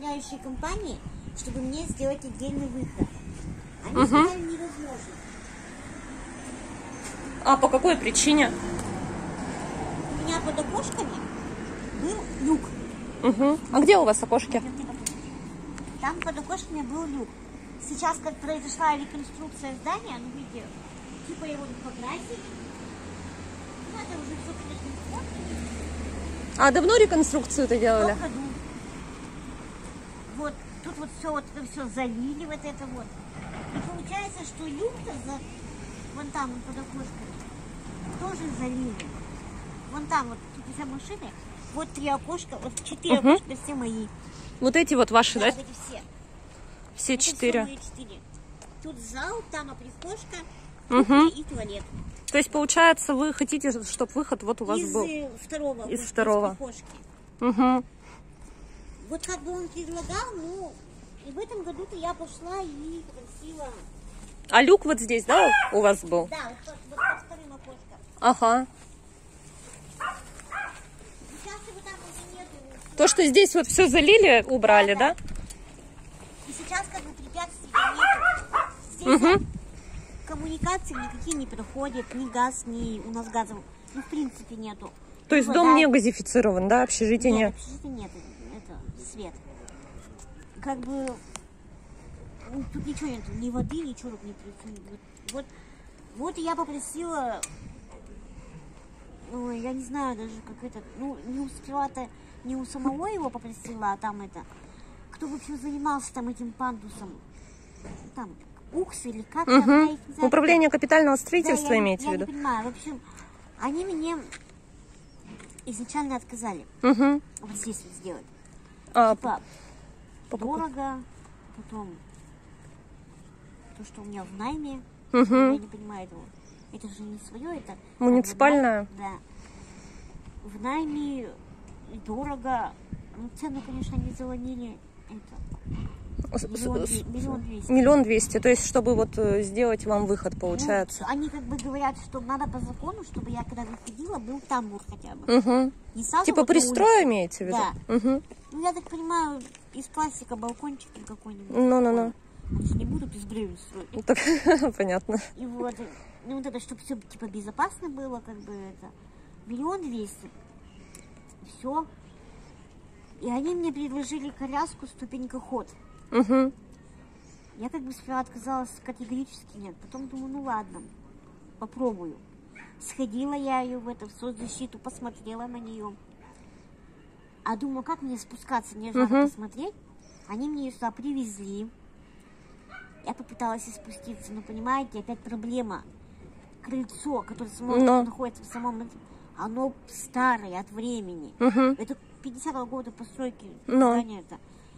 управляющей компании, чтобы мне сделать отдельный выход. Они сказали, невозможно. А по какой причине? У меня под окошками был люк. А где у вас окошки? Там под окошками был люк. Сейчас, как произошла реконструкция здания, ну, видите, типа его покрасили. Ну, это уже все, конечно, А давно реконструкцию-то делали? Вот, тут вот все, вот это все залили, вот это вот. И получается, что люк-то вон там, под окошками, тоже залили. Вон там, вот, тут за машиной, вот 3 окошка, вот 4 окошка, все мои. Вот эти вот ваши, да? Вот эти все. Все Это 4. все мои 4. Тут зал, там прихожка, кухня и туалет. То есть, получается, вы хотите, чтобы выход вот у вас был? Второго. Из второго. Из прихожки. Угу. Вот как бы он предлагал, ну, и в этом году-то я пошла и попросила... А люк вот здесь, да, у вас был? Да, вот под вторым окошком. Ага. Сейчас его там уже нету. То, что здесь вот все залили, убрали, да? И сейчас как бы препятствий нету. Здесь коммуникации никакие не проходят, ни газ, ни у нас газов, ну, в принципе, нету. То есть дом не газифицирован, да, общежитие нет? Общежития нет, это свет. Как бы ну, тут ничего нет, ни воды, ничего тут не происходит. Вот я попросила, ой, я не знаю даже, как это, ну, не успела-то, не у самого его попросила, а там это, кто вообще занимался там этим пандусом, там, УКС или как там, я их не знаю. Управление капитального строительства, да, имеете в виду? Я не понимаю, в общем, они мне изначально отказали вот здесь вот сделать. Типа, дорого, потом то, что у меня в найме, я не понимаю этого. Это же не свое, это... Муниципальное? Да. В найме дорого. Ну, цену, конечно, они заломили. Это... Миллион двести. То есть, чтобы вот сделать вам выход, получается. Ну, они как бы говорят, что надо по закону, чтобы я когда выходила, был тамбур хотя бы. Не сразу типа вот пристрой имеете в виду? Да. Ну, я так понимаю, из пластика балкончик или какой-нибудь. Ну. Они же не будут из бревен строить. Так, понятно. И вот, ну вот это, чтобы все типа безопасно было, как бы это, 1 200 000. Все. И они мне предложили коляску ступенькоход. Я как бы сперва отказалась категорически нет. Потом думаю, ну ладно, попробую. Сходила я ее в эту в соцзащиту, посмотрела на нее. А думаю, как мне спускаться, мне же надо посмотреть. Они мне ее сюда привезли. Я попыталась спуститься, но понимаете, опять проблема. Крыльцо, которое находится в самом... Оно старое от времени. Это 50-го года постройки здания-то.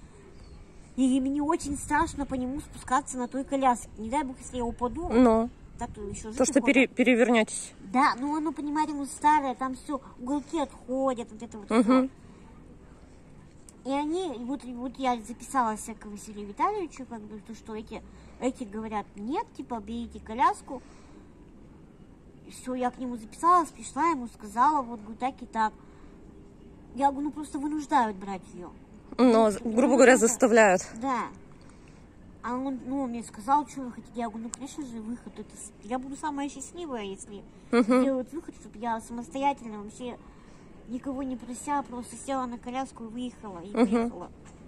И мне очень страшно по нему спускаться на той коляске. Не дай бог, если я упаду. Так, то еще то, что перевернетесь. Да, но оно, понимаете, оно старое, там все, уголки отходят, вот это вот все. И они, вот я записалась к Василию Витальевичу, как бы, то, что эти говорят, нет, типа, берите коляску. Все, я к нему записалась, пришла, ему сказала, вот, говорю, так и так. Я говорю, ну, просто вынуждают брать ее. Но, грубо говоря, заставляют. Да. А он, ну, мне сказал, что вы хотите. Я говорю, ну, конечно же, выход. Я буду самая счастливая, если сделают выход, чтобы я самостоятельно вообще... Никого не прося, просто села на коляску и выехала, и приехала.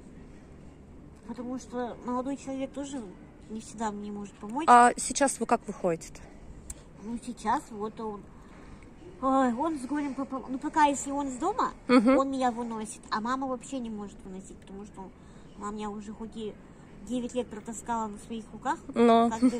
Потому что молодой человек тоже не всегда мне может помочь. А сейчас вы как выходите-то? Ну, сейчас вот он с горем пополам. Ну, пока если он с дома, он меня выносит, а мама вообще не может выносить, потому что мама меня уже хоть и 9 лет протаскала на своих руках, как бы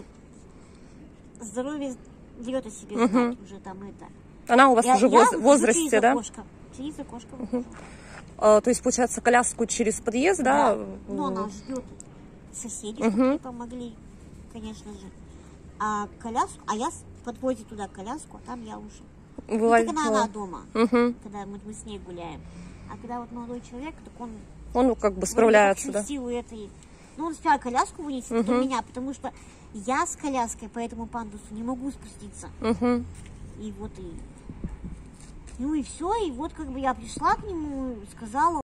здоровье дает о себе знать уже там это. Она у вас уже в возрасте, да? Через окошко выхожу. То есть, получается, коляску через подъезд, да? Ну, она ждет соседей, чтобы ей помогли, конечно же. А я подвозит туда коляску, а там я уже. Ну, так она дома, когда мы с ней гуляем. А когда вот молодой человек, так он как бы справляется, да? Силу этой... Ну, он сперва коляску вынесет, потом меня, потому что я с коляской по этому пандусу не могу спуститься. И вот и... Ну и все, и вот как бы я пришла к нему, сказала,